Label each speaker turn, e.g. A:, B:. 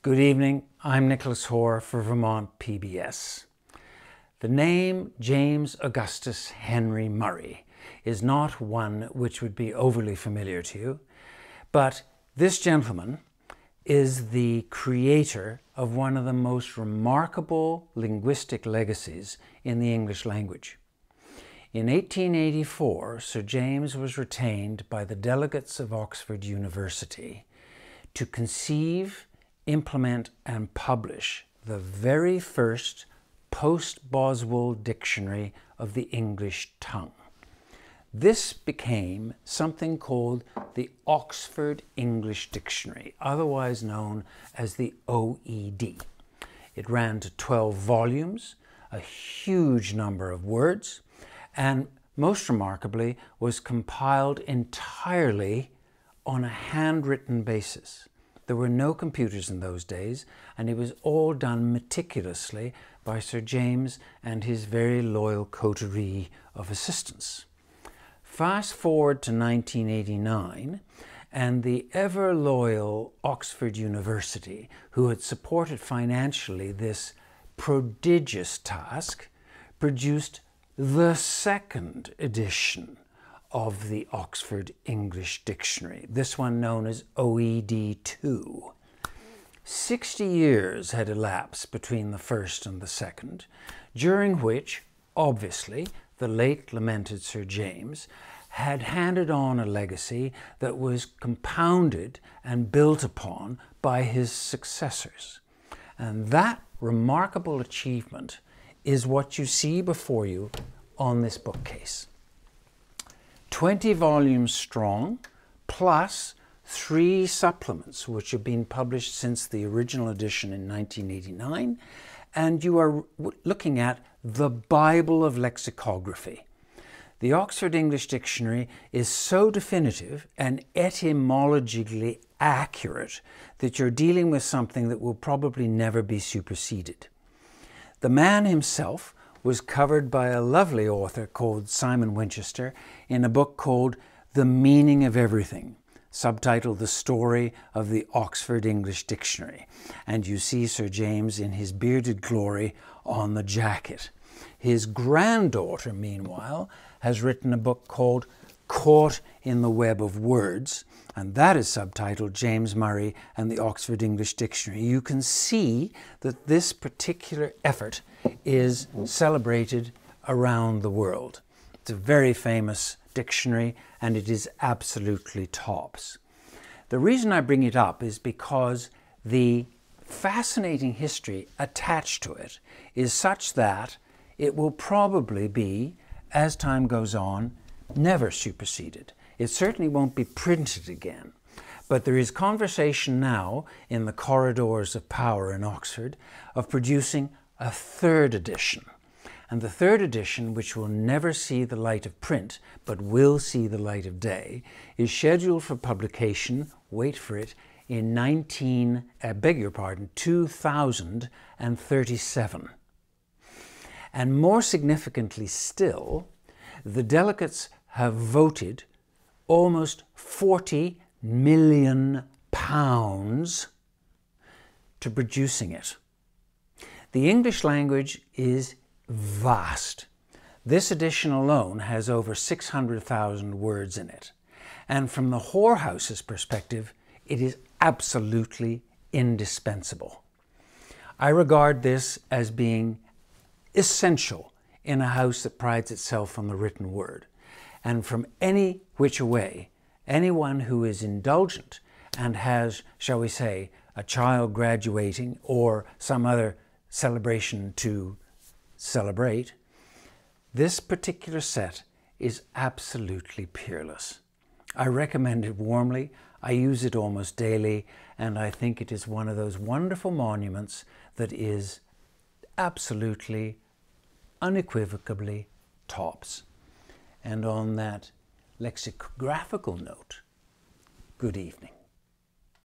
A: Good evening, I'm Nicholas Hoare for Vermont PBS. The name James Augustus Henry Murray is not one which would be overly familiar to you, but this gentleman is the creator of one of the most remarkable linguistic legacies in the English language. In 1884, Sir James was retained by the Delegates of Oxford University to conceive, implement and publish the very first post-Boswell dictionary of the English tongue. This became something called the Oxford English Dictionary, otherwise known as the OED. It ran to 12 volumes, a huge number of words, and most remarkably was compiled entirely on a handwritten basis. There were no computers in those days, and it was all done meticulously by Sir James and his very loyal coterie of assistants. Fast forward to 1989, and the ever-loyal Oxford University, who had supported financially this prodigious task, produced the second edition of the Oxford English Dictionary, this one known as OED2. 60 years had elapsed between the first and the second, during which, obviously, the late lamented Sir James had handed on a legacy that was compounded and built upon by his successors. And that remarkable achievement is what you see before you on this bookcase. 20 volumes strong, plus 3 supplements which have been published since the original edition in 1989, and you are looking at the Bible of lexicography. The Oxford English Dictionary is so definitive and etymologically accurate that you're dealing with something that will probably never be superseded. The man himself was covered by a lovely author called Simon Winchester in a book called The Meaning of Everything, subtitled The Story of the Oxford English Dictionary. And you see Sir James in his bearded glory on the jacket. His granddaughter, meanwhile, has written a book called Caught in the Web of Words, and that is subtitled James Murray and the Oxford English Dictionary. You can see that this particular effort is celebrated around the world. It's a very famous dictionary, and it is absolutely tops. The reason I bring it up is because the fascinating history attached to it is such that it will probably be, as time goes on, never superseded. It certainly won't be printed again. But there is conversation now in the corridors of power in Oxford of producing a third edition. And the third edition, which will never see the light of print, but will see the light of day, is scheduled for publication, wait for it, in 2037. And more significantly still, the delegates have voted almost £40 million to producing it. The English language is vast. This edition alone has over 600,000 words in it. And from the Hoare House's perspective, it is absolutely indispensable. I regard this as being essential in a house that prides itself on the written word. And from any which way, anyone who is indulgent and has, shall we say, a child graduating or some other celebration to celebrate, this particular set is absolutely peerless. I recommend it warmly. I use it almost daily, and I think it is one of those wonderful monuments that is absolutely, unequivocally tops. And on that lexicographical note, good evening.